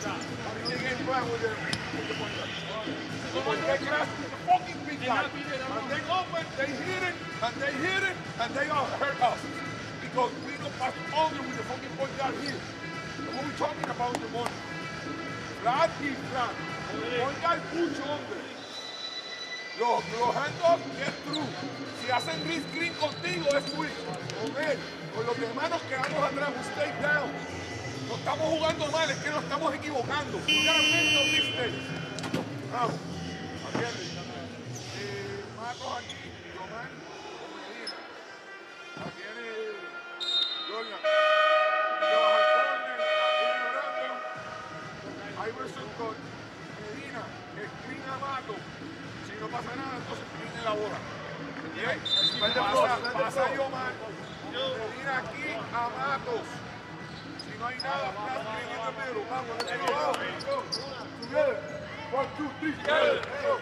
ain't playing with the point guard. So when they grab the fucking big guy, and they open, they hit it, and they all hurt us. Because we don't pass under with the fucking point guard here. What we're talking about the morning. Flat y flat. Point guard mucho under. Los handoffs get through. Si hacen wrist green contigo, es switch. Con él. Con los demás nos quedamos atrás. We stay down. No estamos jugando mal, es que nos estamos equivocando. We gotta make those mistakes. Vamos. Atiende. Marcos aquí, Román con Medina. Atiende Jordan. Le baja el corner, atiende Brandon. Iverson con Medina. Screen a Mato. Si no pasa nada, entonces screen en la bola. Bien. Pasa Yomar. Medina aquí a Matos. No hay nada, flat screen in the middle. Vamos, let's go. Together. 1, 2, 3, together. Go.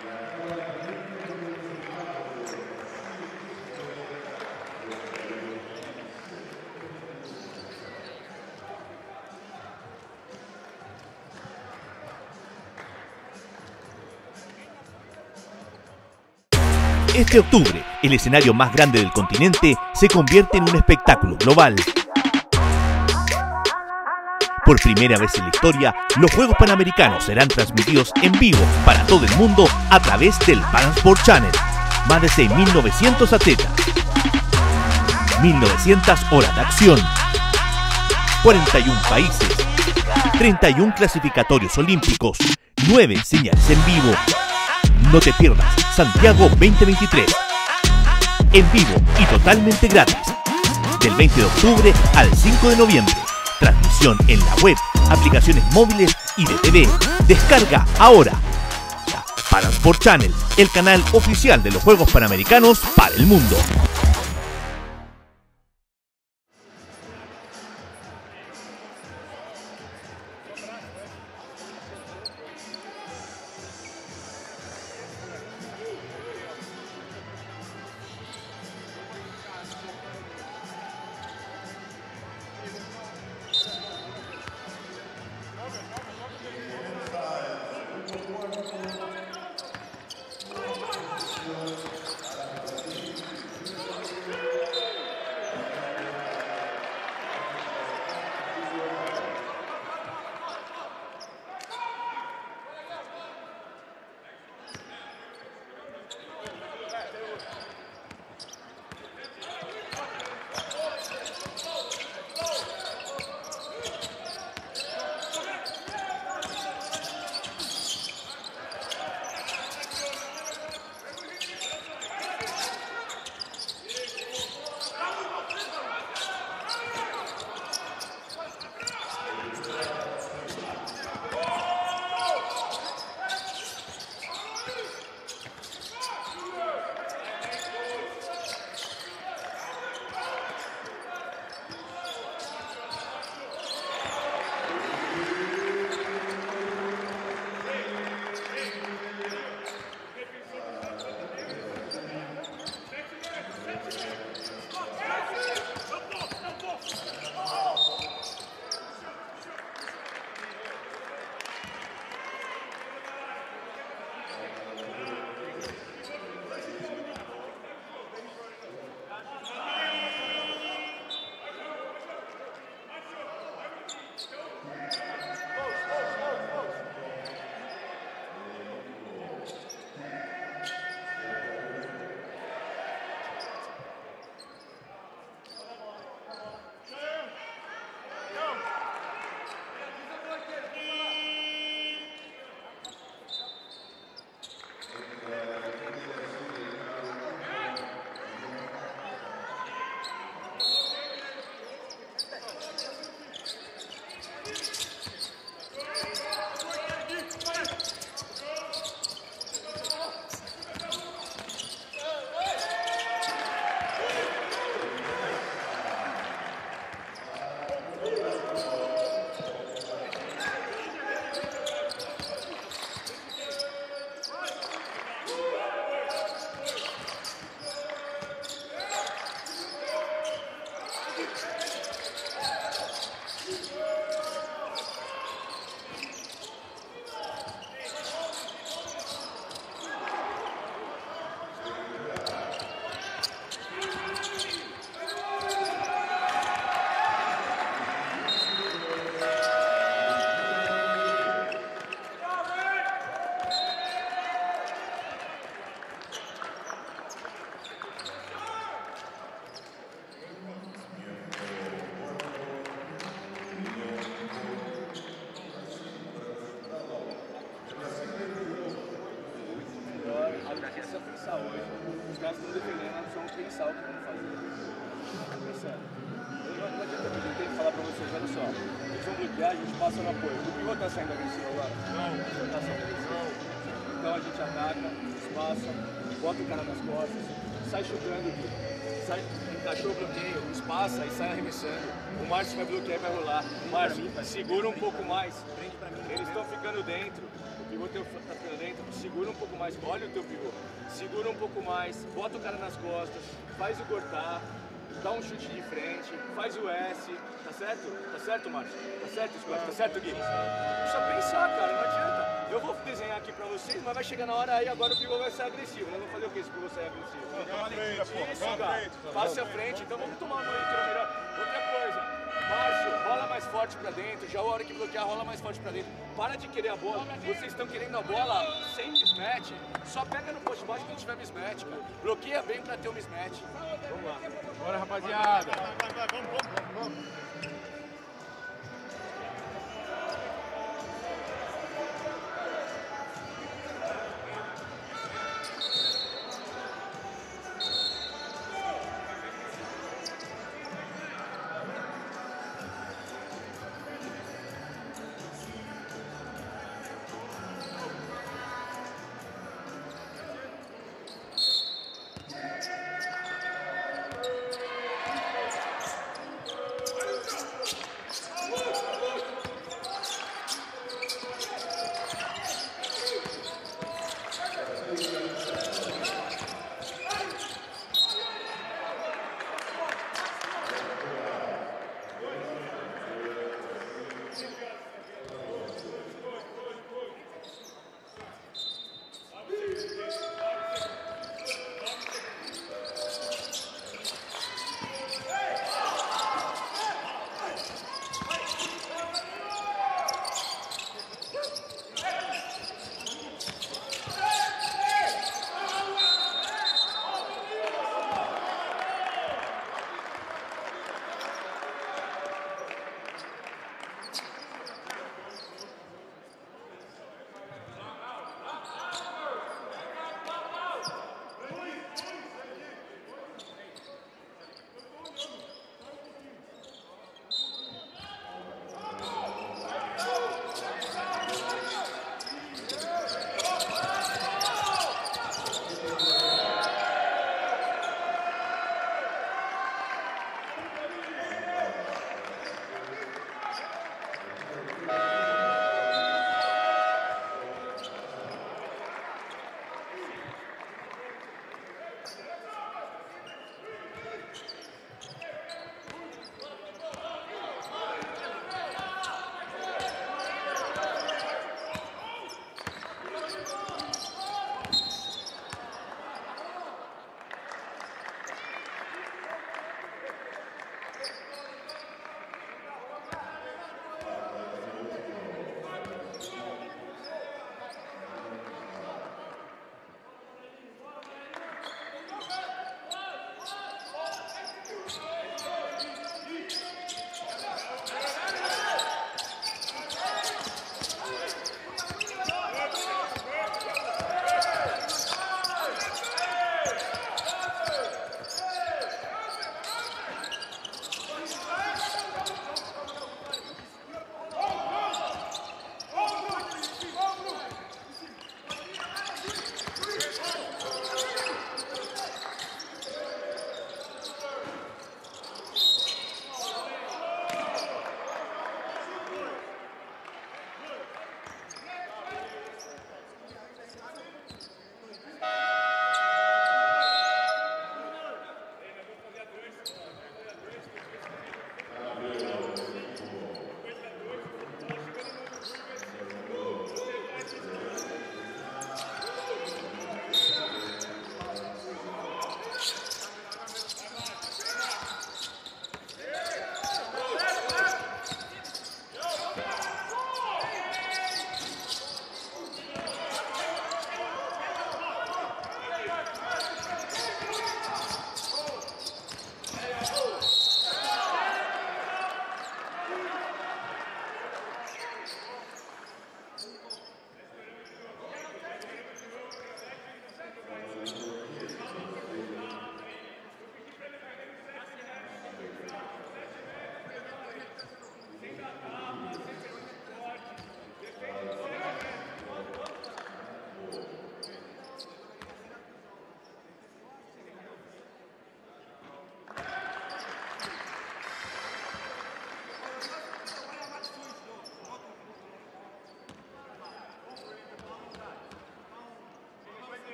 Este octubre, el escenario más grande del continente se convierte en un espectáculo global. Por primera vez en la historia, los Juegos Panamericanos serán transmitidos en vivo para todo el mundo a través del Pan Sport Channel. Más de 6.900 atletas, 1.900 horas de acción, 41 países, 31 clasificatorios olímpicos, 9 señales en vivo. No te pierdas Santiago 2023. En vivo y totalmente gratis. Del 20 de octubre al 5 de noviembre. Transmisión en la web, aplicaciones móviles y de TV. Descarga ahora. Pan Sport Channel, el canal oficial de los Juegos Panamericanos para el mundo. pensar hoje. Os caras estão defendendo, nós precisamos pensar o que vamos fazer. Estamos pensando. Não adianta eu ter que falar pra vocês, olha só, eles vão bloquear, a gente passa no apoio. O pivô tá saindo agressivo agora? Não. Tá saindo agressivo? Então a gente ataca, espaça, bota o cara nas costas, sai chutando aqui. Sai, encaixou o bloqueio, espaça e sai arremessando. O Márcio vai bloquear e vai rolar. O Márcio, segura um pouco mais. Eles estão ficando dentro. pivô teu tá pra dentro, segura um pouco mais, olha o teu pivô, segura um pouco mais, bota o cara nas costas, faz o cortar, dá um chute de frente, faz o S, tá certo? Tá certo, Márcio? Tá certo, Scott? Tá certo, Gui? Precisa pensar, cara, não adianta. Eu vou desenhar aqui pra vocês, mas vai chegar na hora aí, agora o pivô vai ser agressivo. Nós vamos fazer o que se o pivô sair agressivo? Isso, cara. Passe à frente, então vamos tomar uma leitura melhor. Outra coisa, Márcio, rola mais forte pra dentro, já a hora que bloquear, rola mais forte pra dentro. Para de querer a bola, vocês estão querendo a bola sem mismatch, só pega no post baixo quando tiver mismatch, cara. Bloqueia bem pra ter o mismatch. Vamos lá. Bora, rapaziada. Vamos.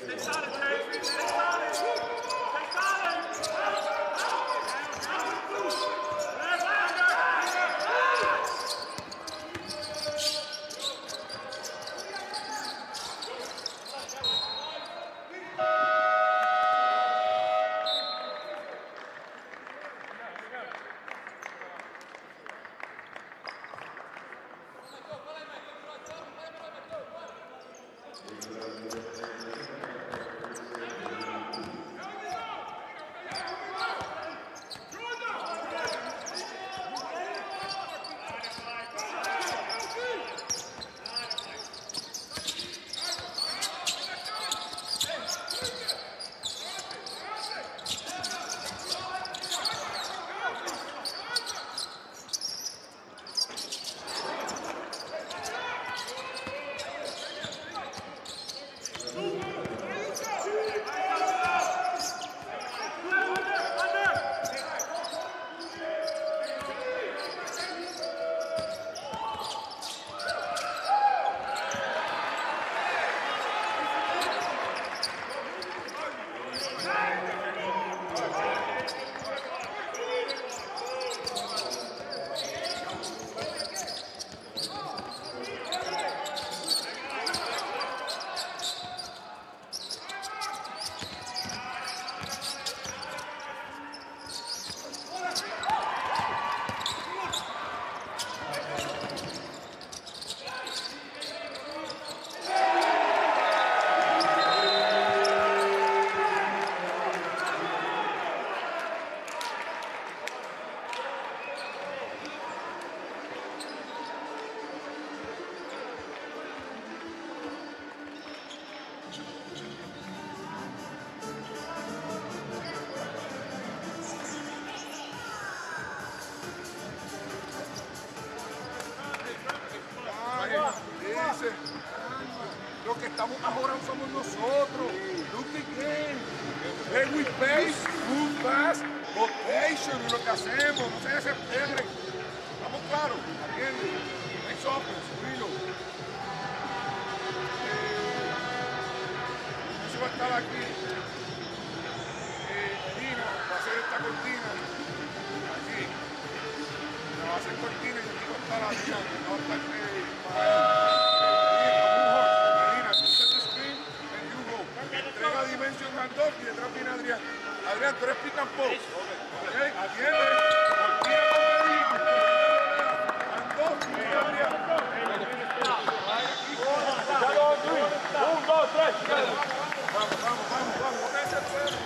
Lo que estamos mejorando somos nosotros. Look again. Play with pace, move fast, rotation, es lo que hacemos. No se desesperen. ¿Estamos claros? ¿Entiendes? Next offense, Willow. Eso va a estar aquí. Medina va a hacer esta cortina. Aquí. La va a hacer cortina y aquí va a estar la vía. No va a estar entrega Dimension Handoff y detrás viene Adrián. Adrián, tú eres pick and pop. Okay, atiende. Cortina con Medina. Handoff y Adrián. 1, 2, 3. Vamos. No te desesperes.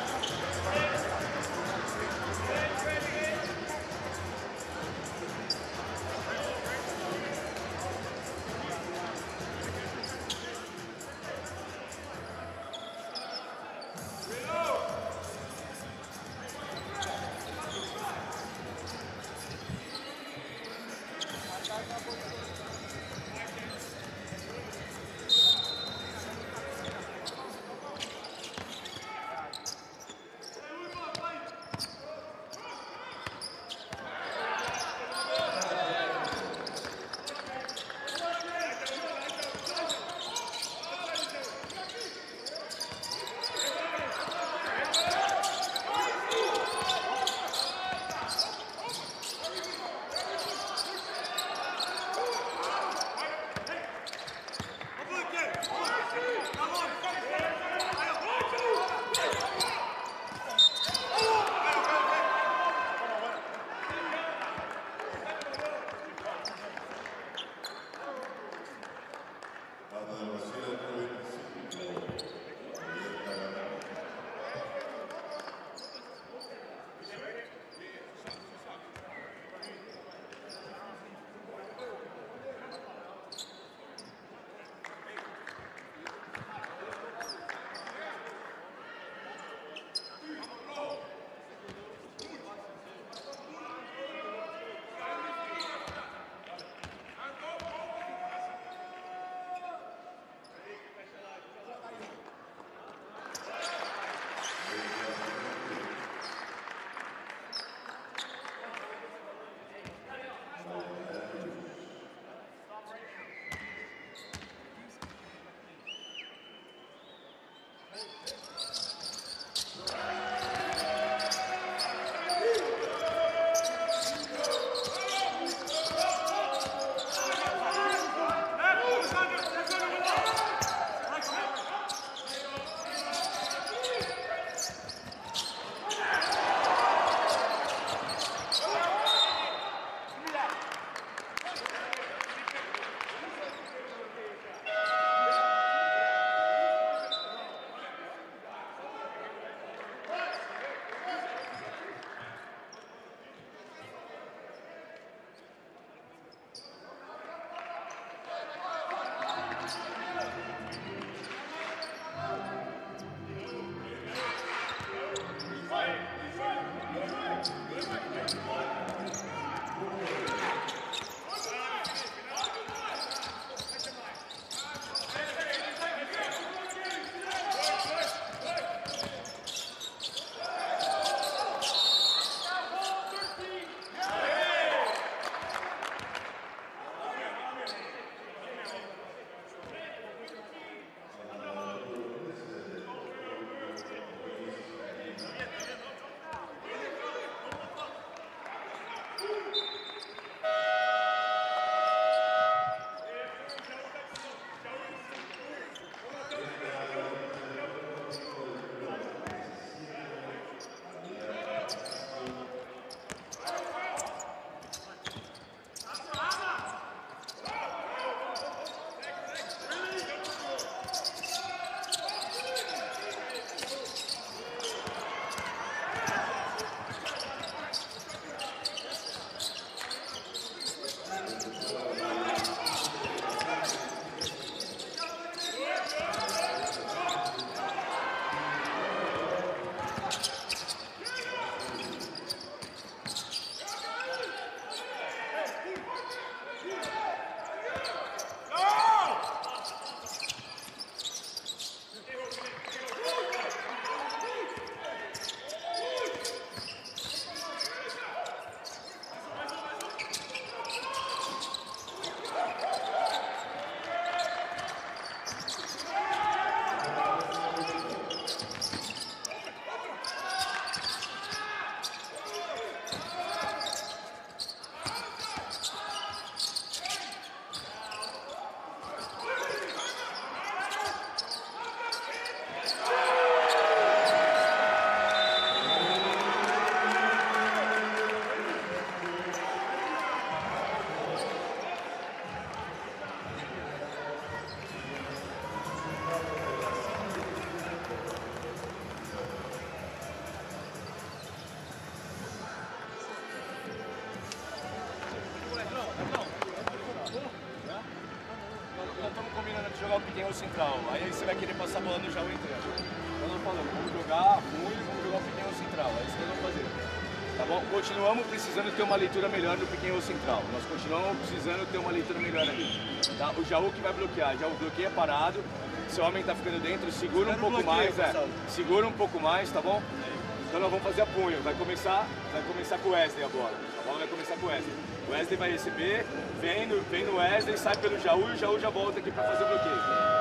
Jogar o pequeno central, aí você vai querer passar a bola no Jaú entrando. Então nós falamos, vamos jogar muito, vamos jogar o pequeno central, é isso que nós vamos fazer. Tá bom? Continuamos precisando ter uma leitura melhor no pequeno central. Nós continuamos precisando ter uma leitura melhor ali. Tá? O Jaú que vai bloquear, Jaú bloqueia parado, seu homem tá ficando dentro, segura um pouco mais, segura um pouco mais, tá bom? Então nós vamos fazer a punho, vai começar com o Wesley a bola, a bola vai começar com o Wesley. O Wesley vai receber, vem no Wesley, sai pelo Jaú e o Jaú já volta aqui para fazer o bloqueio.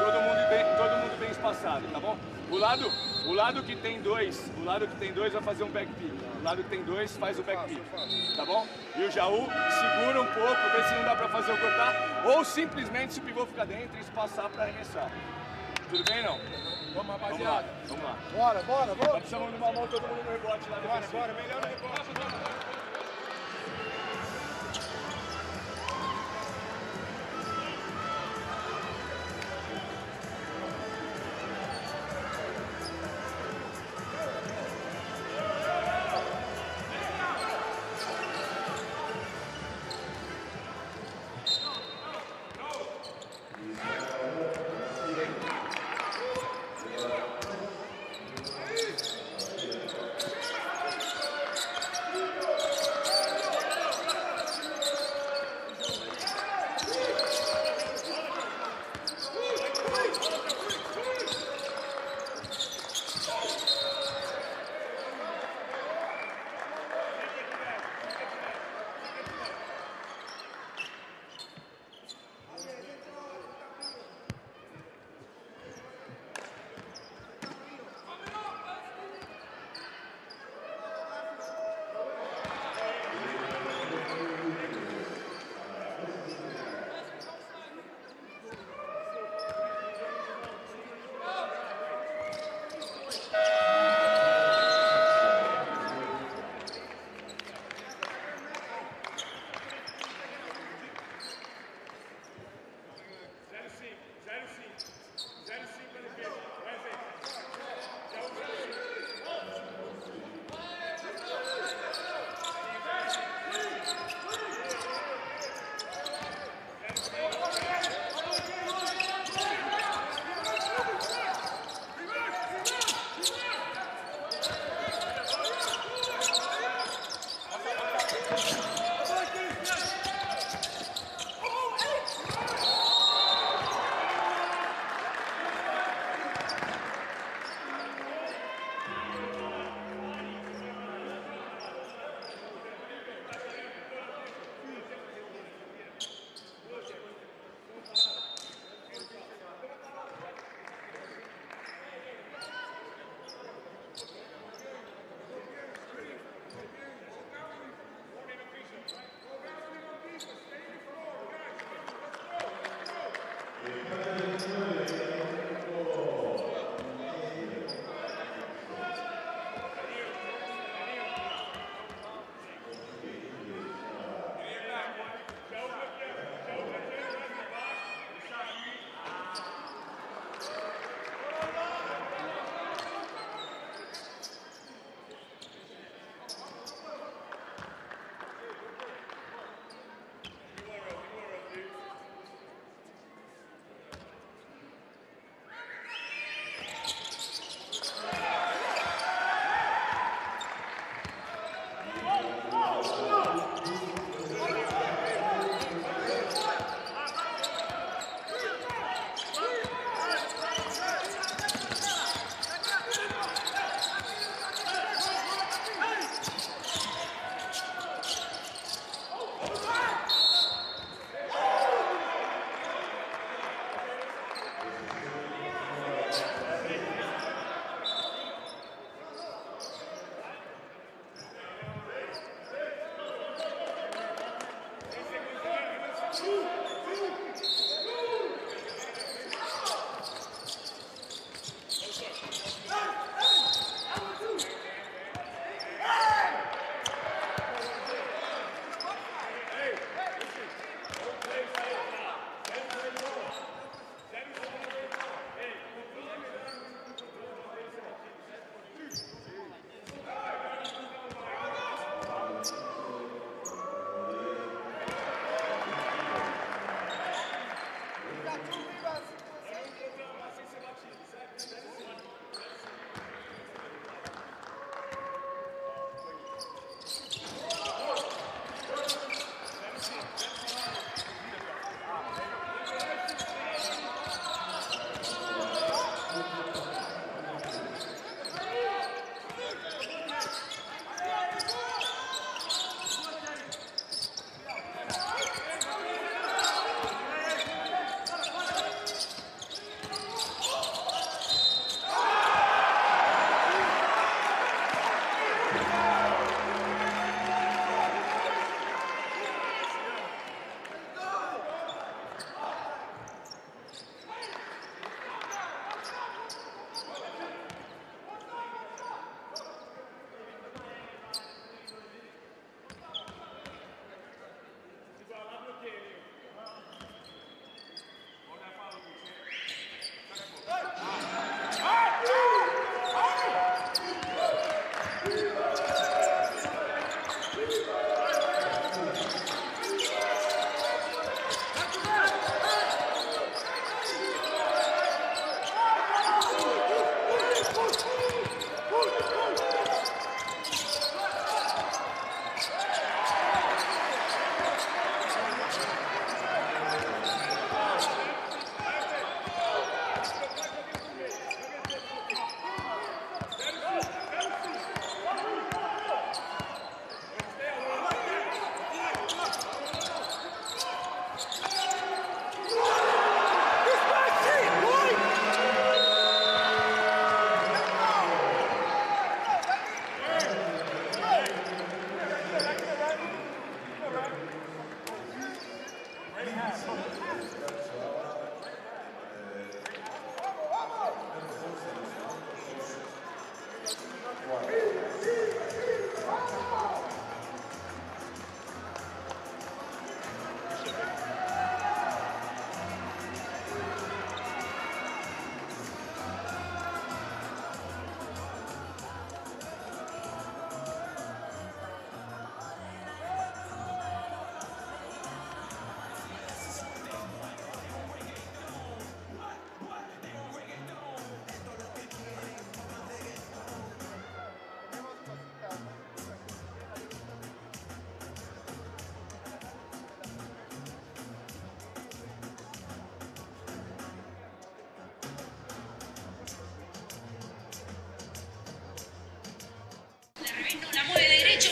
Todo mundo bem espaçado, tá bom? O lado que tem dois vai fazer um back pick. O lado que tem dois faz o back pick, tá bom? E o Jaú segura um pouco, vê se não dá para fazer o cortar, ou simplesmente se o pivô ficar dentro e espaçar para arremessar. Tudo bem não? Vamos, rapaziada. Vamos lá. Bora. Nós precisamos de uma mão, todo mundo no rebote lá. Bora, melhor no rebote.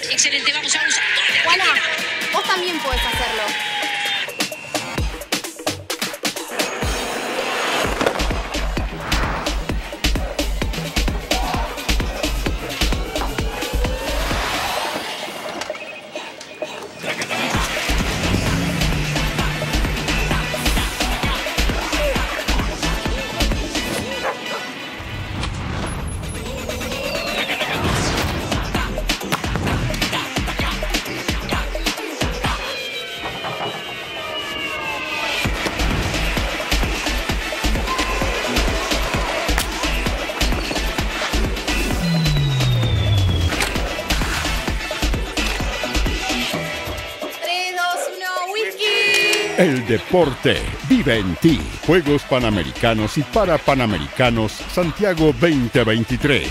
Excelente, vamos a usar. Juana, vos también podés hacerlo. El deporte vive en ti. Juegos Panamericanos y para Panamericanos Santiago 2023.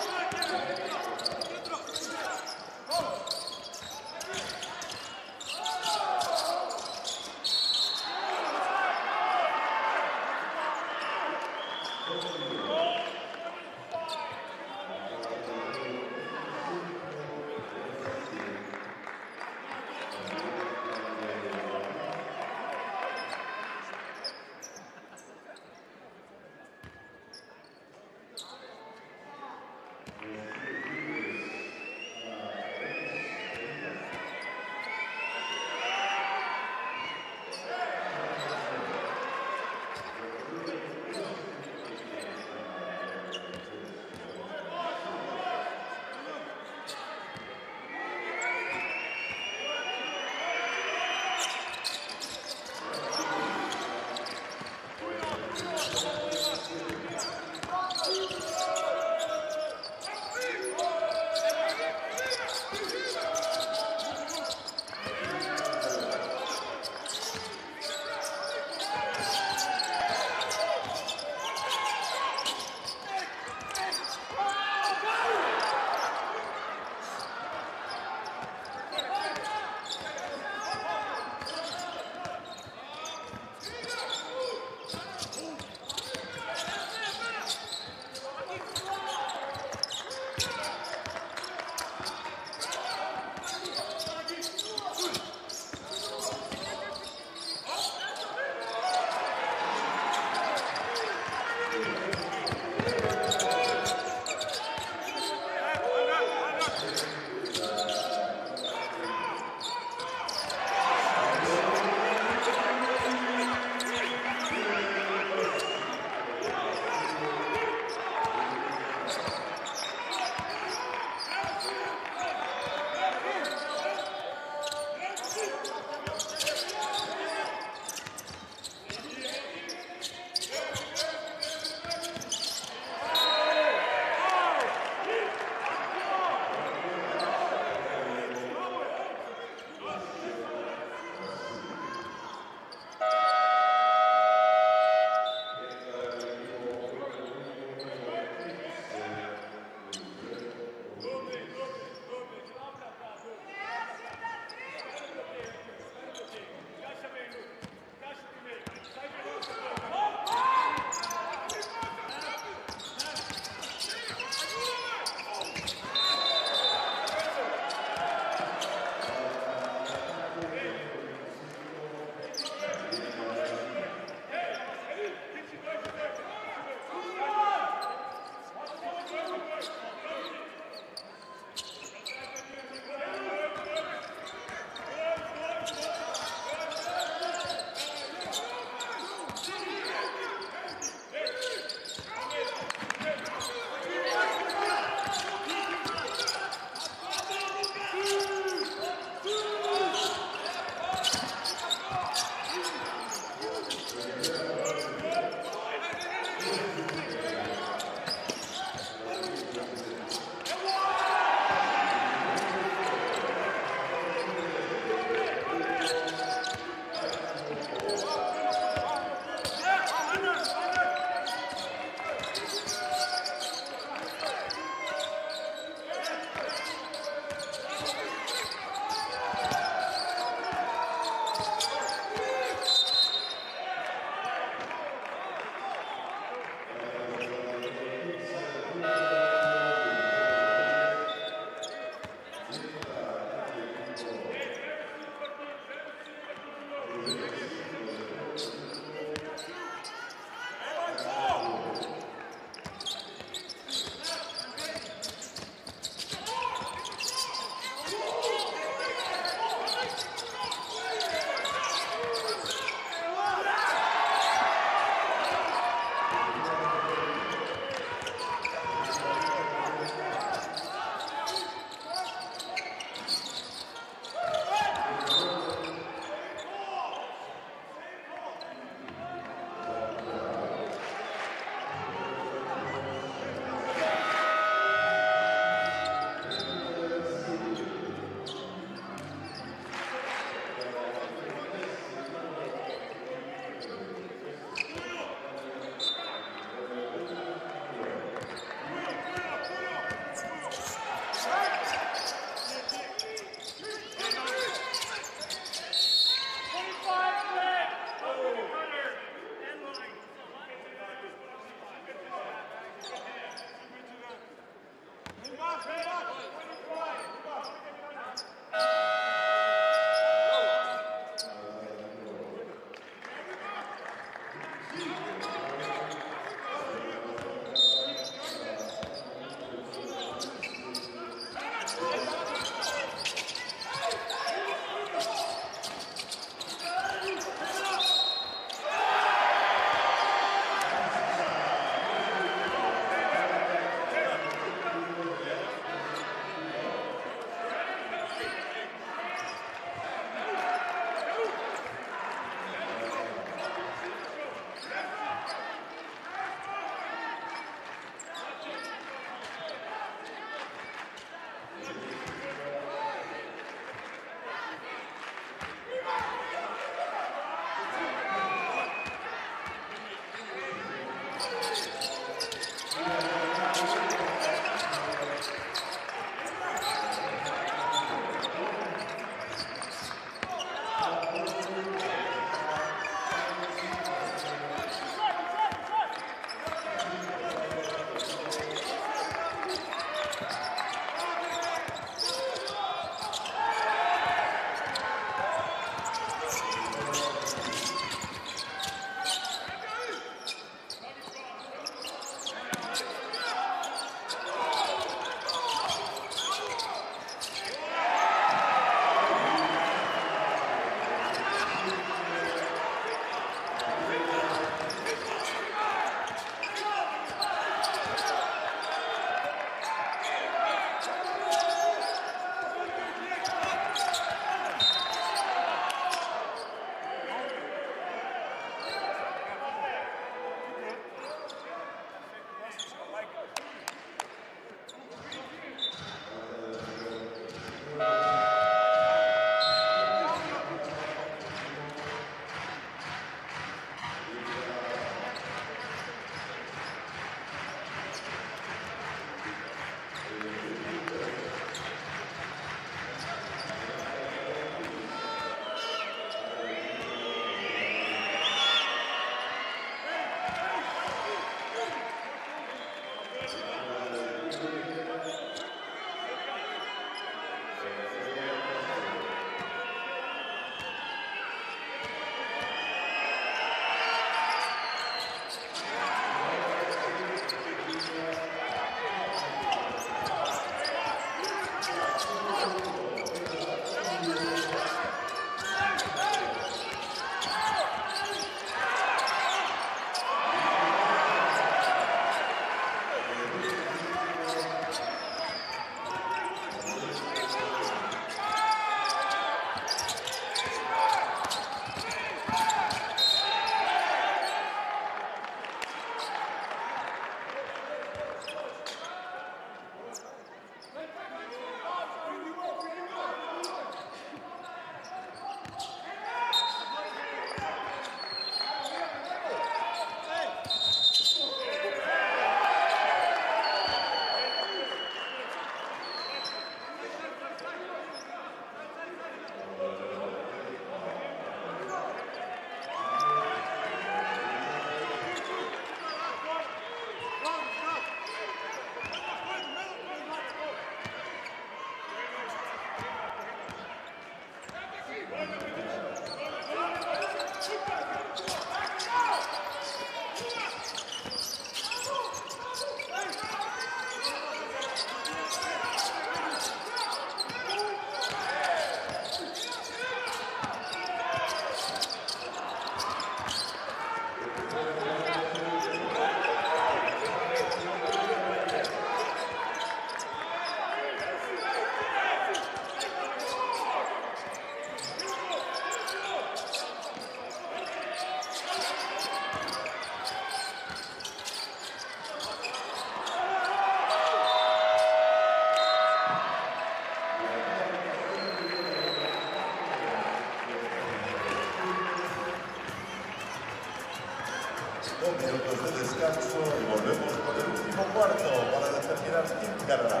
2 minutos de descanso y volvemos con el último cuarto para determinar quién ganará.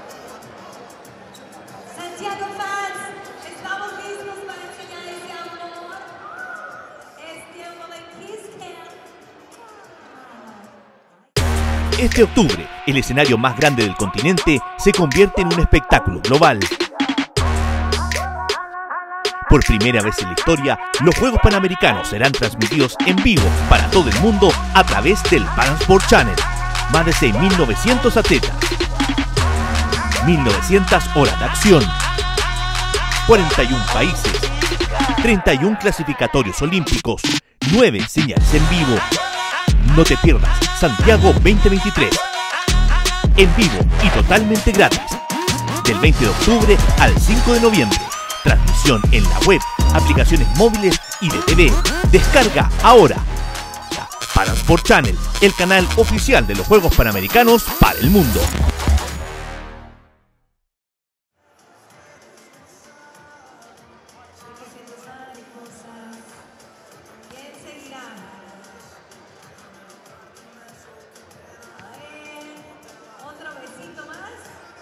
Santiago fans, estamos listos para enseñar ese amor. Es tiempo de Kiss Cam. Este octubre, el escenario más grande del continente se convierte en un espectáculo global. Por primera vez en la historia, los Juegos Panamericanos serán transmitidos en vivo para todo el mundo a través del Pan Sport Channel. Más de 6.900 atletas, 1.900 horas de acción, 41 países, 31 clasificatorios olímpicos, 9 señales en vivo. No te pierdas Santiago 2023. En vivo y totalmente gratis. Del 20 de octubre al 5 de noviembre. Transmisión en la web, aplicaciones móviles y de TV. Descarga ahora. Pan Sport Channel, el canal oficial de los Juegos Panamericanos para el mundo. ¿Quién seguirá? A ver, otro besito más.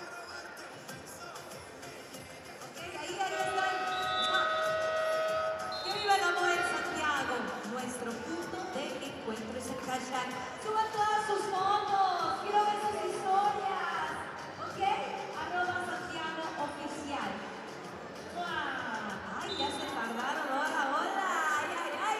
Ok, ahí están. Que viva el amor en Santiago. Nuestro punto de encuentro es el hashtag. Suban todas sus fotos. Quiero ver sus historias. Ok, @Santiago Oficial. ¡Ay, ya se tardaron! ¡Hola, hola! ¡Ay, ay, ay!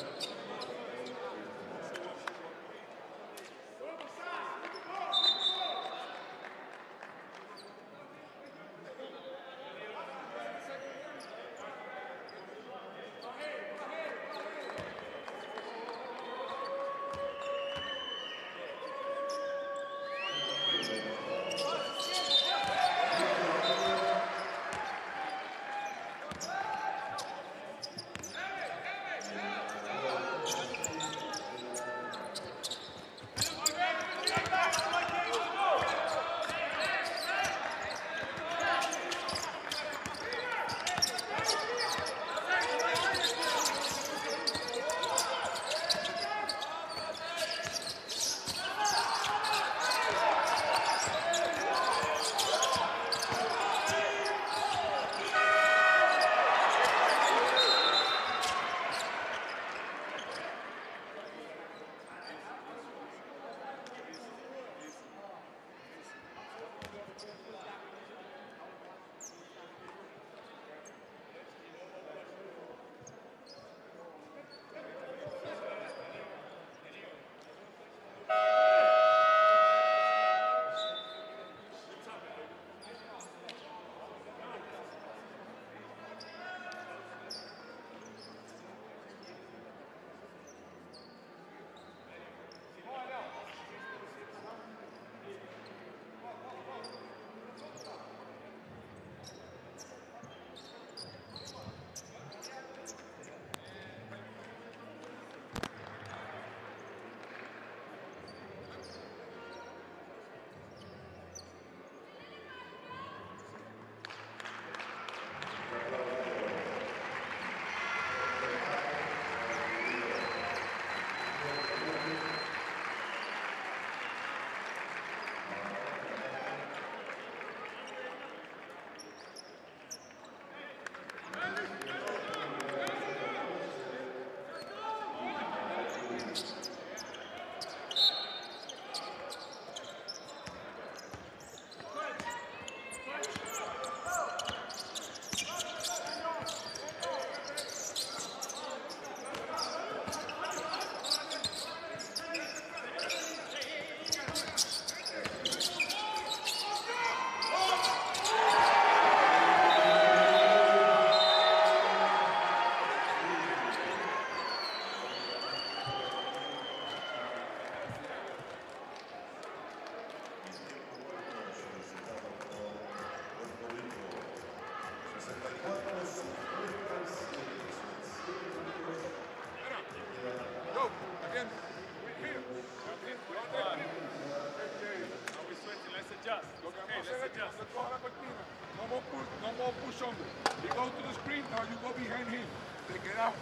No more push on. He goes to the screen, now you go behind him. Te queda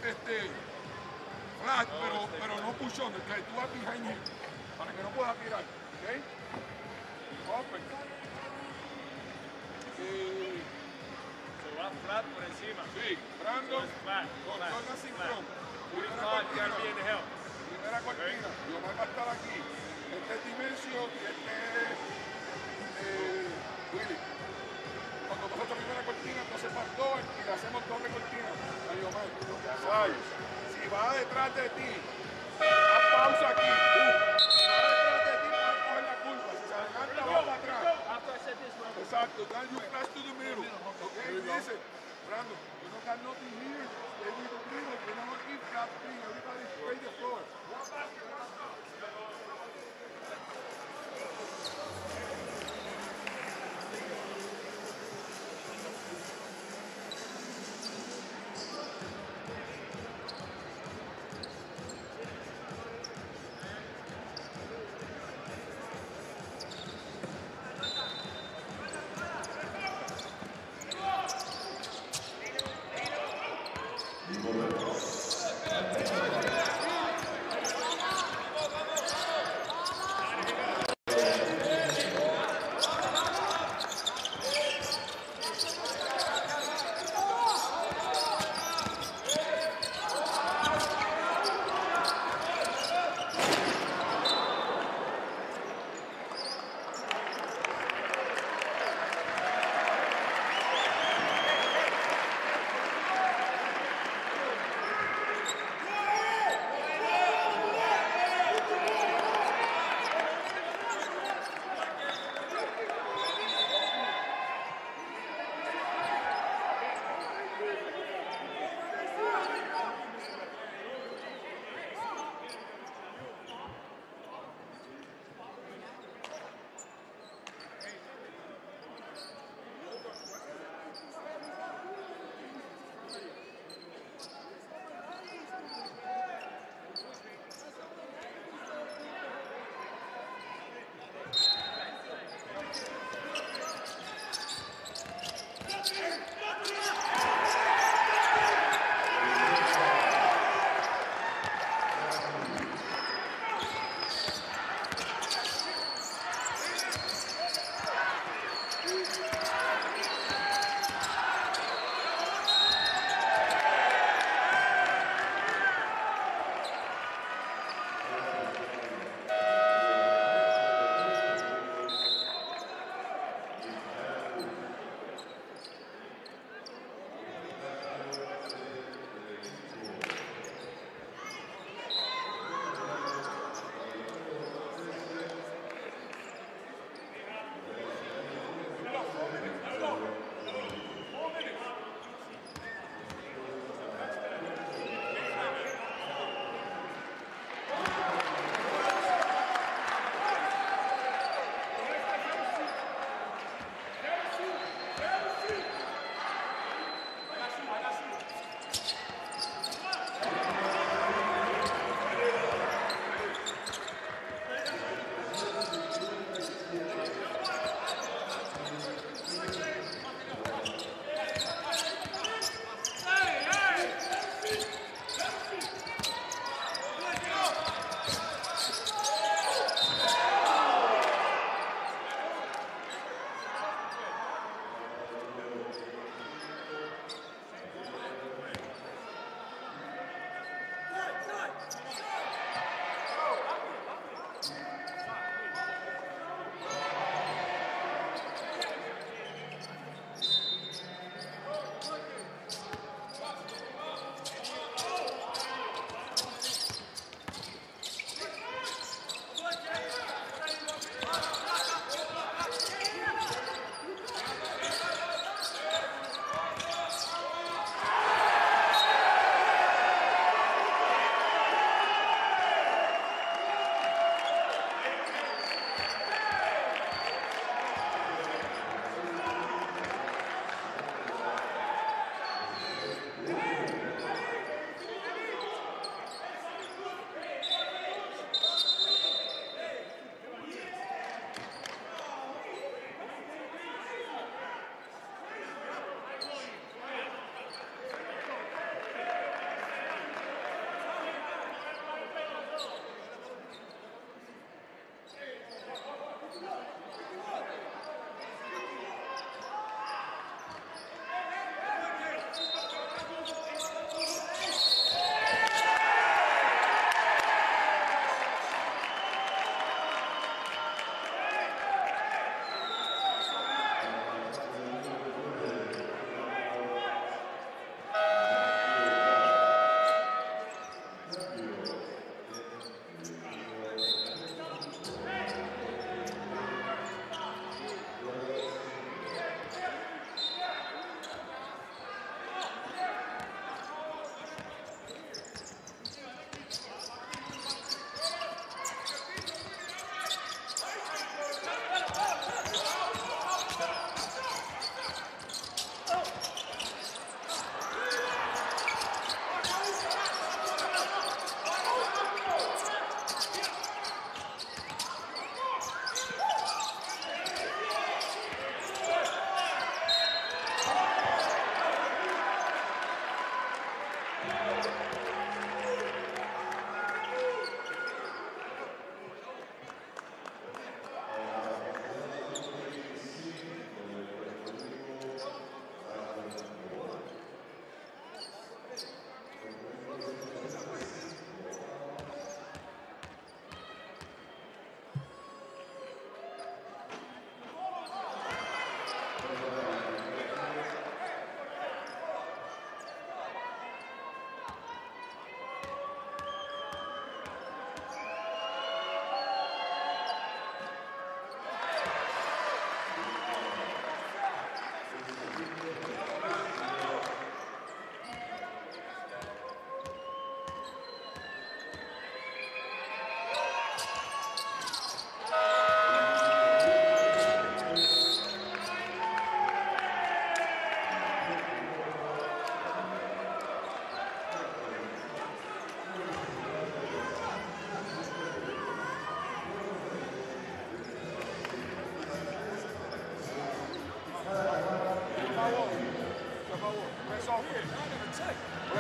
flat, pero no push on. Okay? Tú vas behind him para que no pueda tirar. Okay? Open. Se va flat por encima. Sí, Brandon, con zona sincron. Primera cortina. Y Omar va a estar aquí. Este es Dimensio y este es Willy. Cuando pasa esta primera cortina, entonces para dos y le hacemos doble cortina. Ahí, Omar. Si va detrás de ti, haz pausa aquí. Si va detrás de ti, vas a coger la curva. Si se adelanta, va para atrás. Exacto. Then you flash to the middle. Okay, listen. Brandon, you don't got nothing here. They need to middle. You don't want to keep that thing. Everybody spray the floor.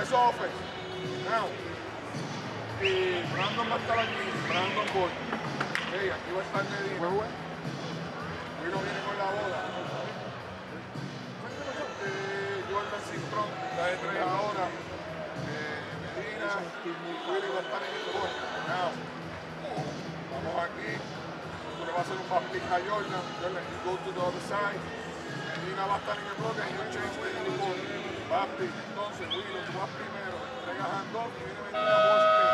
is offense. Now, Brandon va a estar aquí. Brandon Boy. Hey, aquí va a estar Medina. Willow viene con la bola. Jordan Cintron está de 3 ahora. Medina. Willow va a estar en el gol. Now, vamos aquí. Le va a hacer un back pick a Jordan. Jordan, you go to the other side. Medina va a estar en el bloque y you change the ball. Back pick. Entonces, Willow, tú vas primero. Entregas handoff y viene Medina ball screen.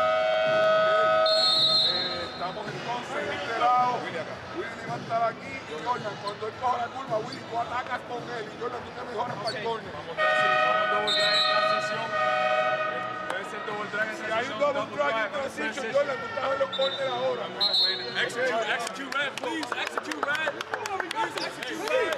Estamos entonces en este lado. Willy va a estar aquí. Y Jordan, cuando él coja la curva, Willy, tú atacas con él. Y Jordan, tú te mejoras para el corner. Vamos a double drag en transición. Puede ser double drag en transición. Si hay un double drag en transition, Jordan, tú estás en los corners ahora. Execute red, please. Execute red. Please execute red.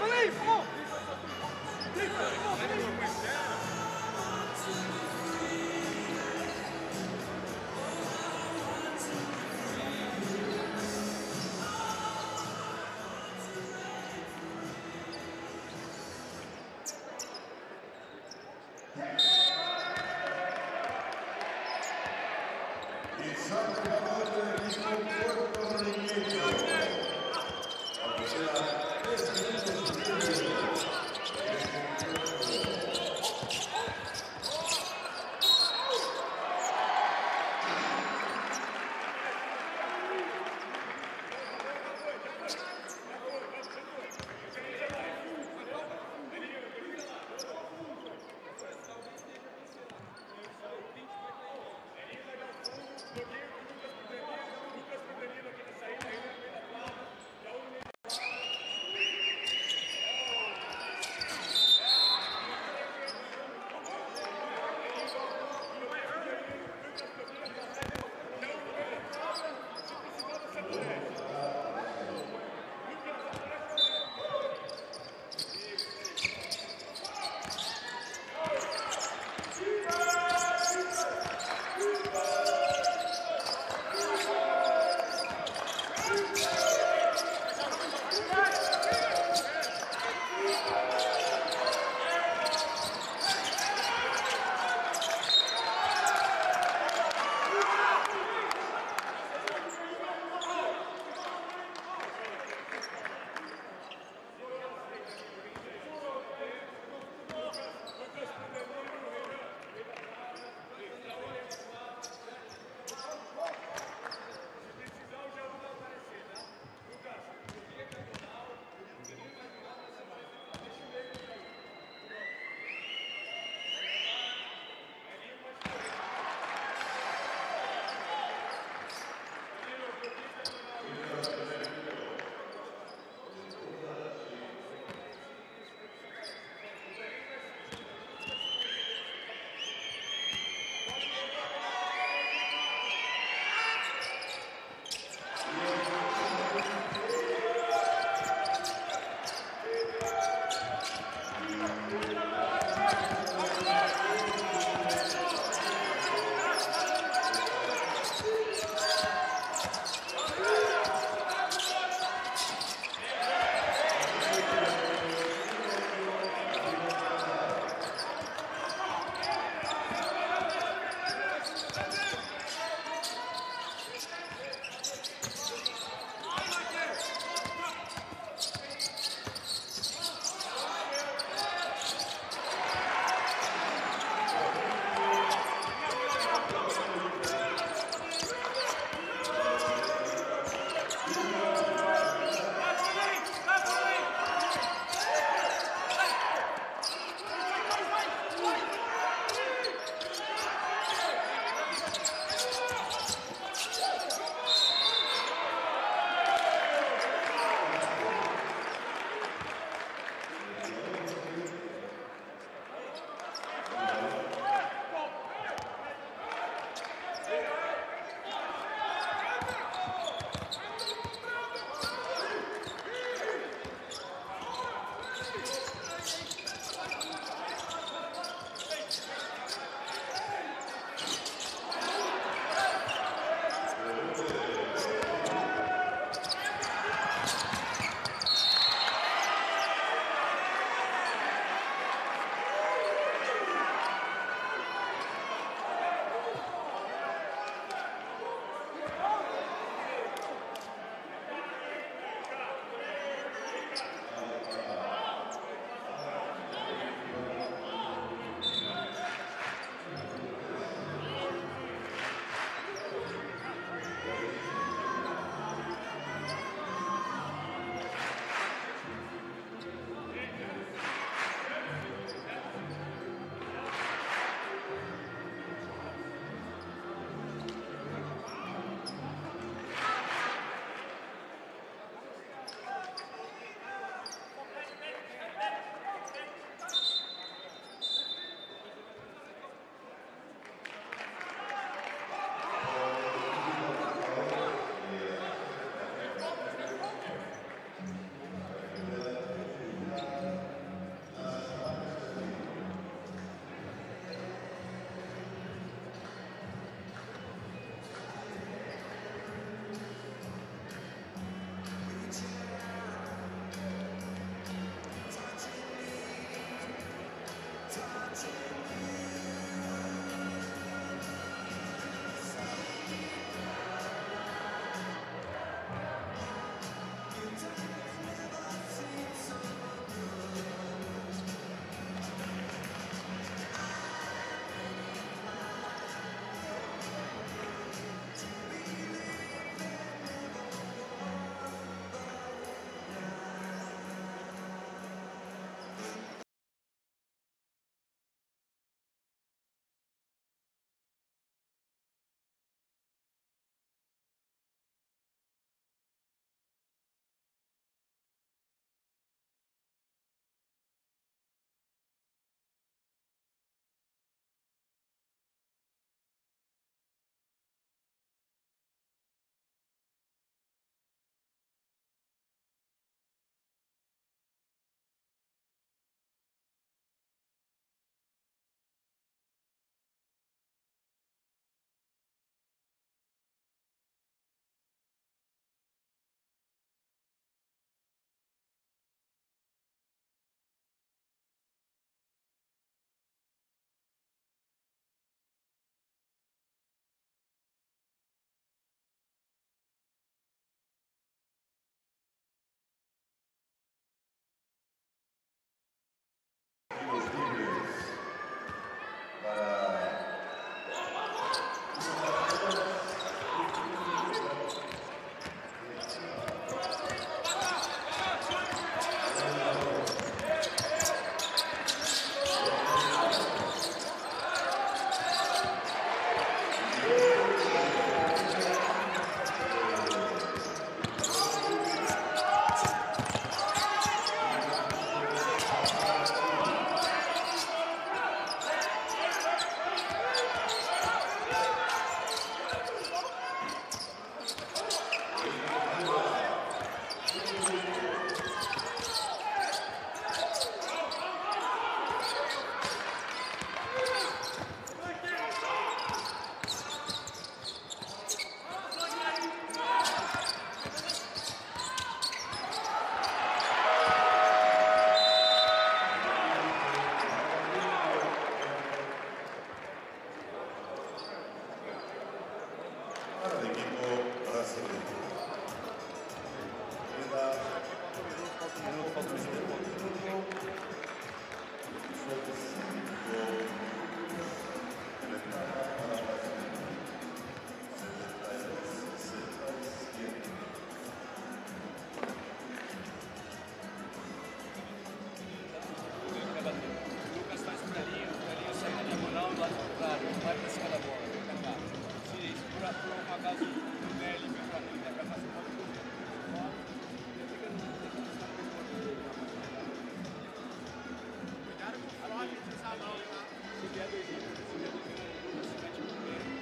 para el equipo brasileño. Queda Lucas faz uma linha sai na diagonal do lado contrário, vai pra cima da bola, vem pra cá. Se por um acaso o Nelly vem pra cá, pra fazer uma coisa. Cuidado com o Flávio de salão, tá? Se vier dois se mete no meio.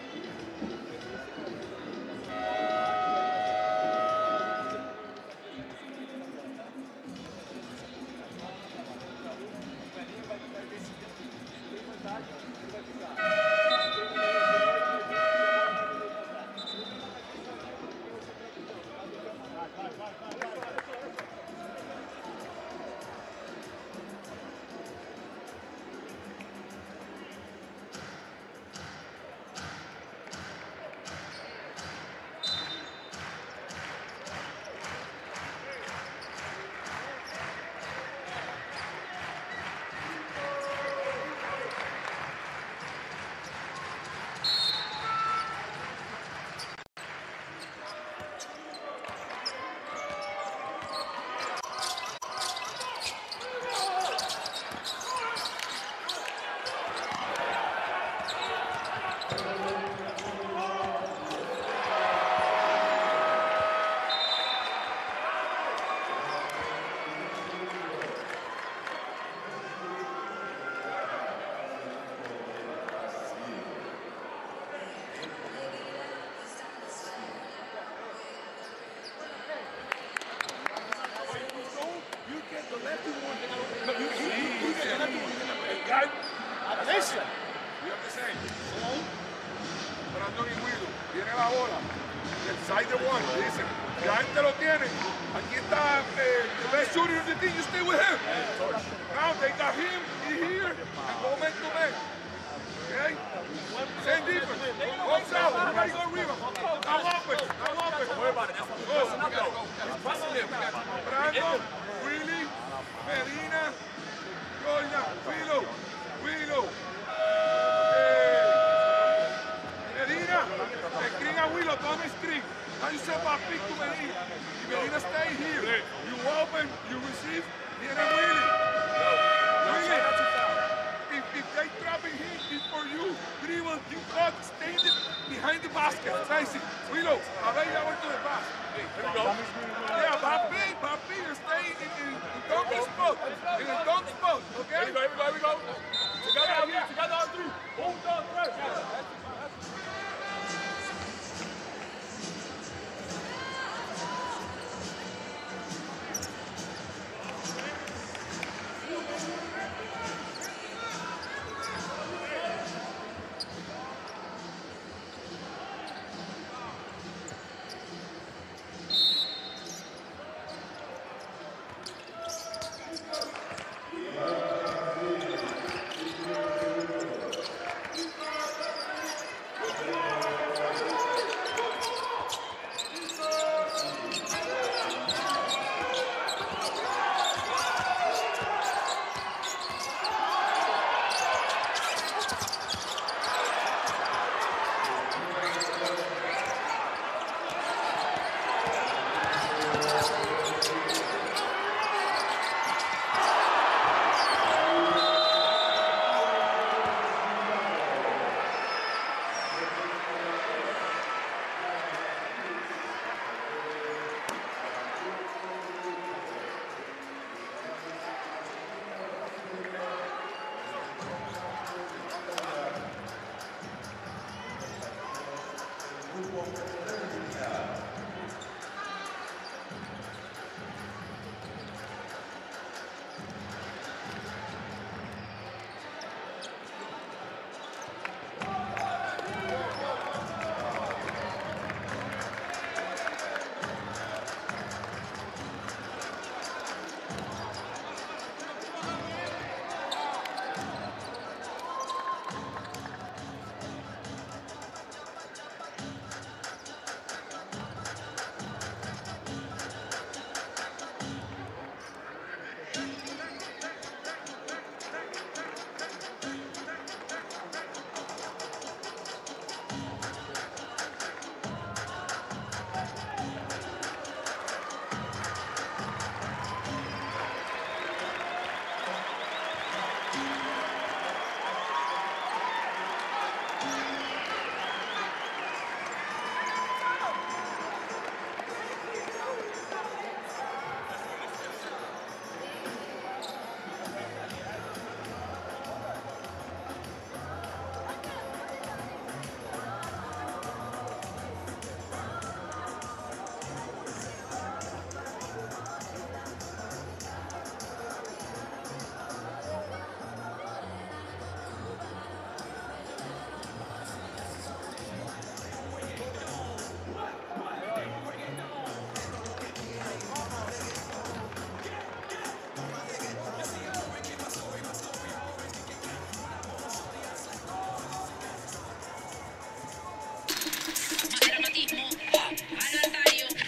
Brandon y Guido, viene la bola, el side de one, dice, la gente lo tiene, aquí está the best shooter of the team, you stay with him. Now they got him here, and go man to man. Okay? Same defense, go south, you gotta go arriba. Now offense, now offense. Go, we gotta go. Brandon, Willie, Medina, Jordan, Willow. Medina, screen a Willow, don't screen. Now you set my pick to Medina. Medina stay here. You open, you receive, viene Willie. If they trapping him, it's for you. Dribble, you got, stay behind the basket. Tracy, Willow, ya went to the pass. Yeah, Papi, stay in dunk spot. In the dunk spot, okay? Here we go. Together on three. 1, 2, 3.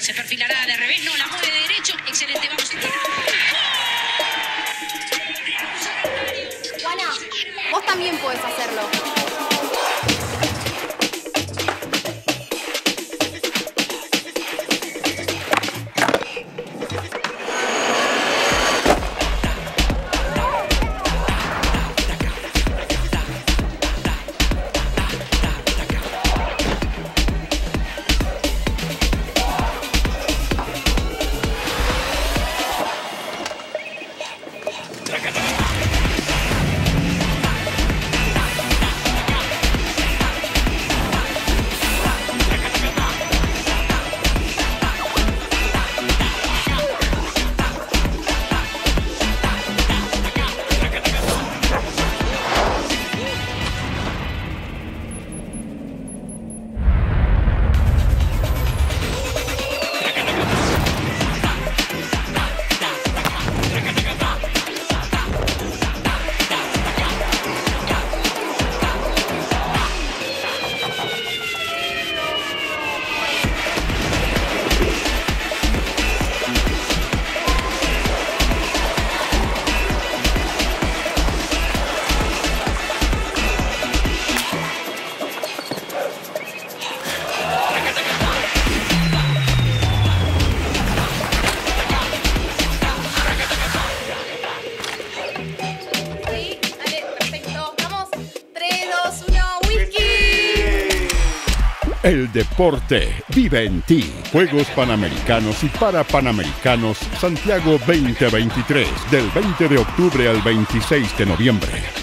Se perfilará de revés, no, la mueve de derecho. Excelente, vamos. Juana, vos también podés hacerlo. El deporte vive en ti. Juegos Panamericanos y para Panamericanos Santiago 2023, del 20 de octubre al 26 de noviembre.